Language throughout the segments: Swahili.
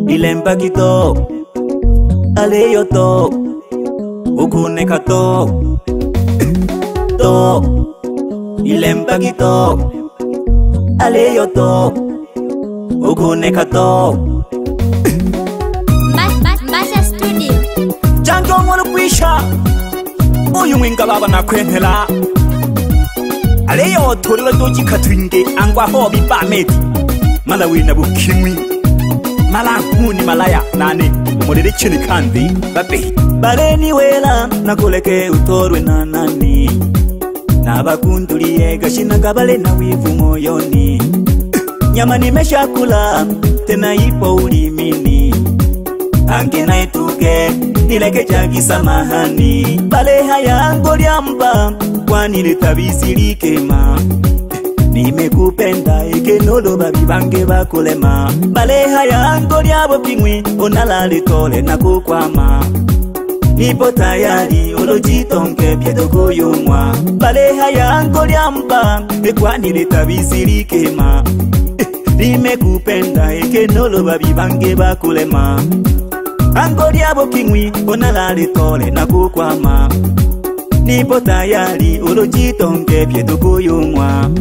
ilemba kito aleyo to ukuneka to ilemba kito aleyo to ukuneka to Masha Studio jango mwana kwisha uyu mwinga baba nakwentela aleyo torila doji katwinge angwa hobi bameti mala wina bukimwi mala nkuni malaya nane umurere chini kandi babe bareni wela nakuleke utorwe na nani nabakunduliye gashina gabale na wivu moyoni nyama nimeshakula tena ipo ulimini ange naituke nileke jagi samahani bale haya ngolia mba kwani litabisilikema nimekupenda ikenolo babi bange bakulema bale haya ngolia bopingwi onalale tole na kukwama nipo tayari olojitonge byedoko yomwa bale haya ngolia mba kwani litabisilikema nimekupenda ikenolo babi bange bakulema angoli abo kingwi onalale tole na kukwama nipo tayari olojitonge byedoko yomwa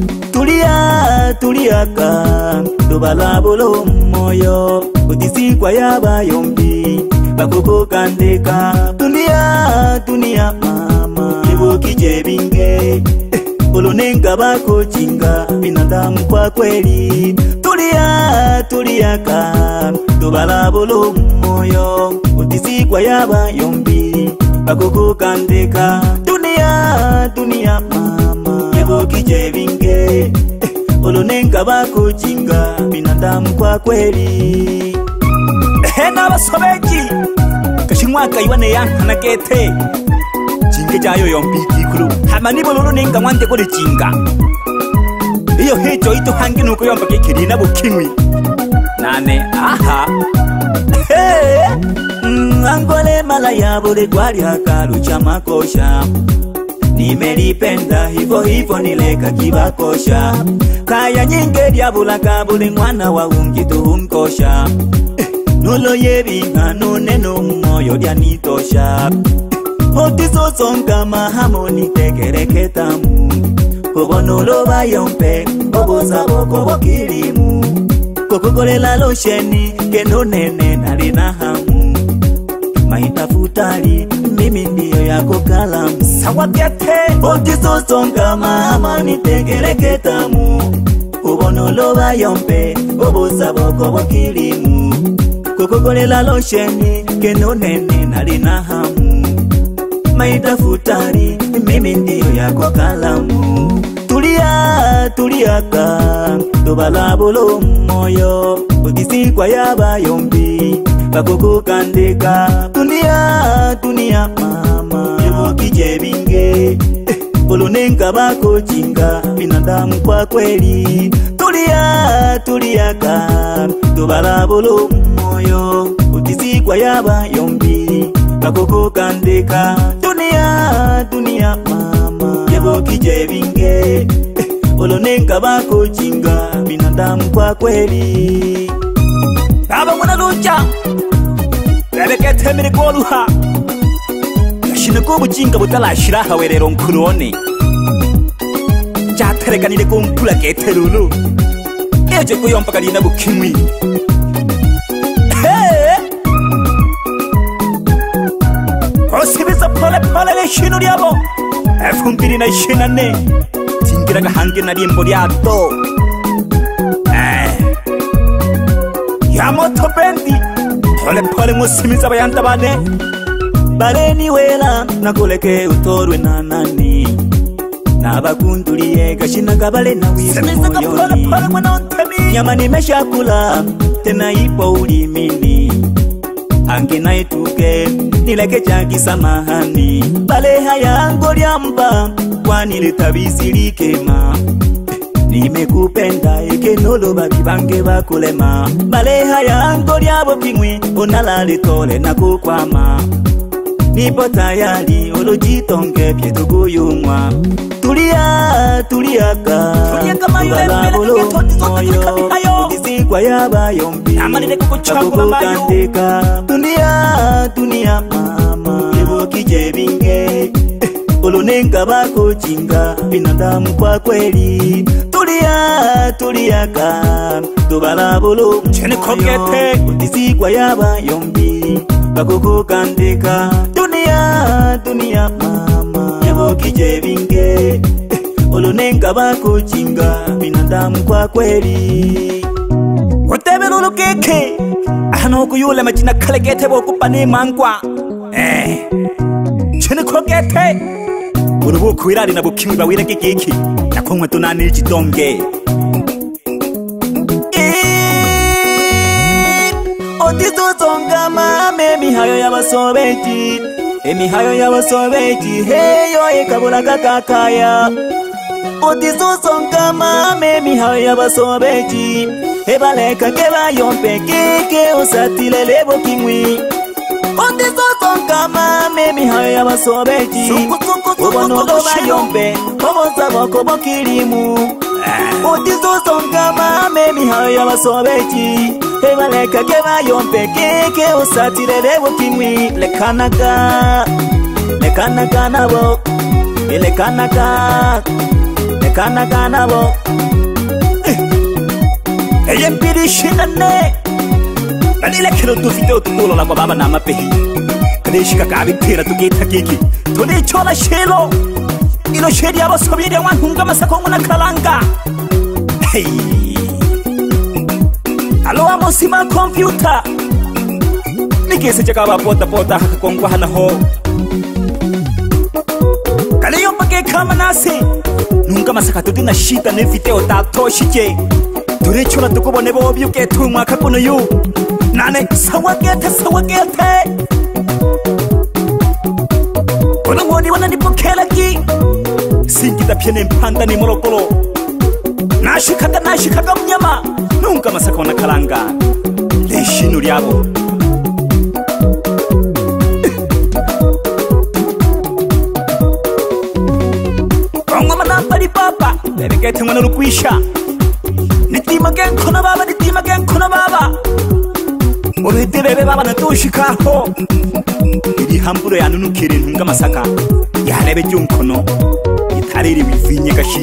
tuliaka dobalabolo moyo utisikwa yaba yombi bakoko kandeka dunia mama eboki jebinge olonenga bako jinga binadamu kwa kweli tuliaka dobalabolo moyo utisikwa yaba yombi bakoko kandeka dunia mama eboki jebinge olonenga bako jinga binadamu kwa kweli hena basobeji kashimwaka iwane yankana kete jinge jayo yombi kikuru hamani bololo nenga mwande kole jinga iyo hejo ito hangi nuko yomba kekiri na bukimwi nane aha angole malaya bole gwali hakalu cha makosha nimelipenda hivyo nileka kibakosha kaya nyinge diabula kabule mwana wa ungitu unkosha nulo yebinga nuneno moyo dianitosha otiso songa mahamoni tekereketamu kobonulo bayompe oboza boko bokilimu kokokolela losheni kenonene nalina hamu mahitafutali mimi ndiyo yako kalamu sawabyate otiso songa mahamoni tekereketamu kobonulo bayompe oboza boko bokilimu kokokolela losheni kenonene nalina hamu mahitafutali mimi ndiyo yako kalamu tuliaka dobalabolo moyo utisikwa yaba yombi bakoko kandeka dunia mama eboki jebinge olonenga bako jinga binadamu kwa kweli tuliaka dobalabolo moyo utisikwa yaba yombi bakoko kandeka dunia mama eboki jebinge olonenga bako jinga binadamu kwa kweli baba mwana lucha rebekete mirikoluha gashinako bujinga butalashira hawerero nkurone cyaterekanire ko mpula keterulu eje kuyompa kali na bukimwi osibiza pole le shino lyabo efumbiri na shinane tingiraga hange na limbo lyato ya moto bendi pole musimiza bayanda bane bareni wela nakuleke utorwe na nani nabakunduliye gashina gabale na wivu moyoni nyama nimeshakula tena ipo ulimini ange naituke nileke jagi samahani bale haya ngolia mba kwani litabisilikema nimekupenda ikenolo babi bange bakulema bale haya ngolia bopingwi onalale tole na kukwama nipo tayari olojitonge byedoko yomwa tuliaka mayo Tizikwa yaba yombi Amalire kukuchagula mayo Dunia mama Ebo kijebinge Olonenga bako chinga binadamu kwa kweli Tulia ka Tubala bolo Chene kokete Tizikwa yaba yombi Bako kandeka Dunia mama Ebo kijebinge Olonenga bako chinga binadamu kwa kweli Otebe lulu keke Ahano kuyule majina kalegete bokupa ni mangwa Chene kokete Urubu kuirari na bukimwi bawire kikiki Nakongwe tunani jidonge Otisto zonga mame mihayo ya basobeji mihayo ya basobeji heyo ekabula kakakaya Otisto zonga mame mihayo ya basobeji Ebaleka keba yompe keke osatile lebo kimwi Otisto zonga mame mihayo ya basobeji Obonodo bayompe Oboza boko bokilimu Otisto zonga mame mihayo ya basobeji Ebaleka keba yompe keke osatile lebo kimwi Lekanaka nabo Lekanaka nabo Eye mpiri shinane Nalile kilo tufite tukulo la baba na mapehi Kade shika kabitira tukita kiki Tuni chola shelo Ino shedi yabo sobiri ya wanhunga masakongu na kalanga Hey Alo amo sima computer Nikese chaka wa pota haka kongwa hana ho Kale yomba ke kama nasi Nunga masaka tutina shita ne video tato shike Turechola tukubone bobi uke tumwaka kuno yu Nane sawagete Kono ngoni wana nipokela ki Singita piene mpanda ni morokolo Nashikaga mnyama Nunga masaka wana kalanga Leshinu liabo Kongo manapali papa Bebekete mwana lukwisha Nitima gen kono baba Olete bebe baba natushikaho Iri hamburo ya nunukiri ntunga masaka Yarebe junkono Itariri wivinye gashi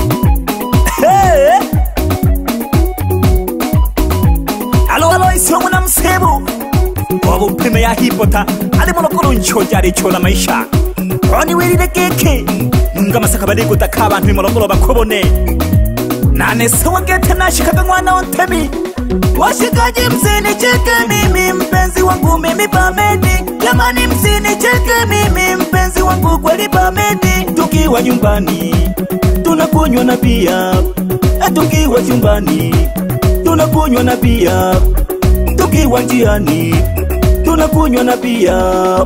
Alo isi omuna msebu Wabu mpime ya hipota Ali monokoro nchojari chola maisha Oni wirire keke Nunga masaka badigo takaba Ntumi monokoro bakobone Nane sawagete nashikaga mwana ontemi Washikaji msini cheke mimi mpenzi wangu mimi pamedi Jamani msini cheke mimi mpenzi wangu kweli pamedi Tukiwa nyumbani tunakunywa na bia Tukiwa chumbani tunakunywa na bia Tukiwa njiani tunakunywa na bia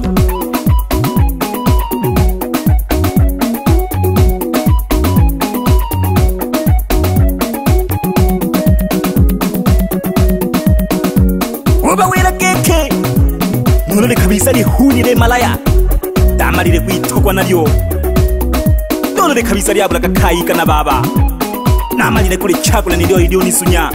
Nulole kabisa li hunire malaya Damarire kuitokwa nalyo Nulole kabisa li abula kakayika na baba Namalire kule chakula nilio nisunya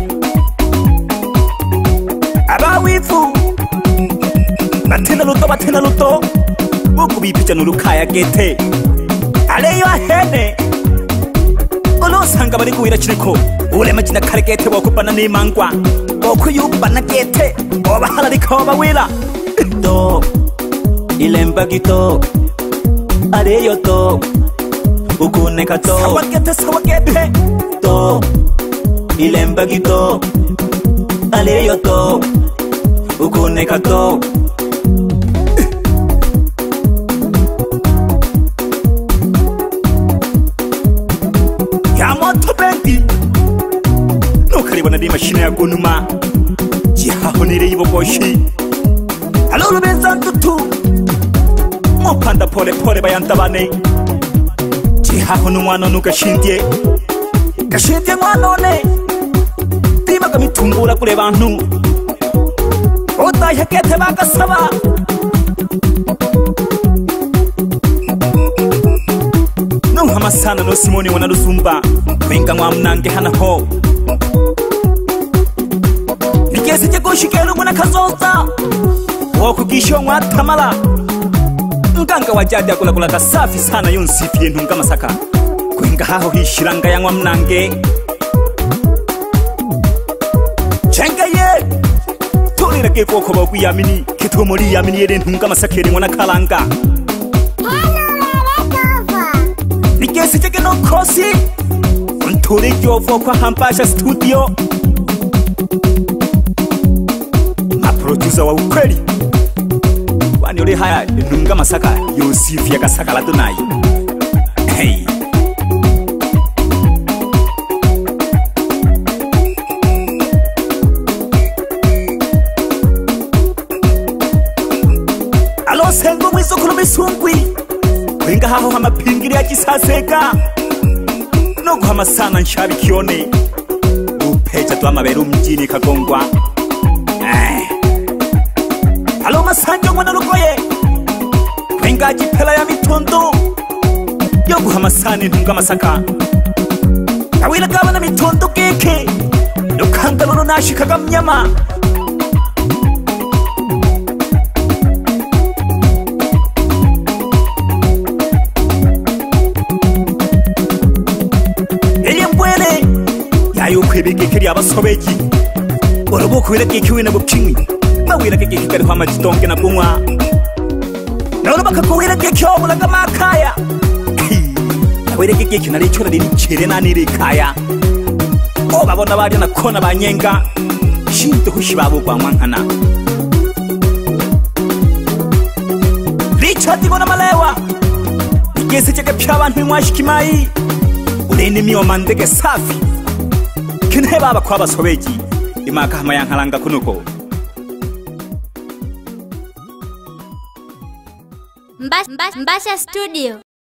Aba wifu Batena luto Buku bipicha nulukaya gete Aleyo ahene Olo sanga bari kuwira chiriko Ule majina kare gete wakupana ni mangwa Boku yubana gete Oba halarika oba wila To Ilemba kito Areyo to Ukuneka to Sawagete To Ilemba kito Areyo to Ukuneka to Yamoto bendi Nukaribona di mashine ya gunuma Jihahonire yibogoshi Alolo benza ntutu Mopanda pole bayantabane Jihahonu mwano nukashindye Kashindye mwanone Tima kamitumbura kule bantu Otayakete bagasaba Nuhama sana no simoni wana lusumba Wenga mwa mnange hana ho Nikese chekushikelu mwana kazoza Wakugisho mwatamala Nganga wajadi akula kasafi sana yonsifie ntunga masaka Kwenga haho hishiranga yangwa mnange Chenga ye Tulira keko kwa waku yamini Kitomori yamini yede ntunga masakere mwana kalanga Nikese cheke no krosi Ntule jovo kwa hampasha studio Maproducer wa ukweli Wani ule haya nunga masaka Yosifia kasaka la dunai Hey Alo sengo mwiso kuno misungwi Kwenga haho hama pingiri ya jisaseka Nogu hama sana nshabi kione Upecha tuwa maberu mjini kagongwa Alo masanjo mwana lukoye Kwenga jipela ya mitondo Yogu hama sani nunga masaka Kawila gawa na mitondo keke Nukanga lulu nashi kaga mnyama Yayo kwebeke kiri abasobeji Orobo kwele kekiwe na bukingwi Mawila keke kari kwa majitonke na kumwa Na oroba kakuwila keke omulaga makaya Nawile keke kinali chona dini chere na niri kaya Oba bona bari na kona banyenga Shinto hushibabu kwa mwankana Richard gona malewa Nikese cheke pya abantu imwashikimai Uleni miwa mandege safi Kine baba kwa basobeji Imaka hama yang halanga kunuko Mbasha Studio.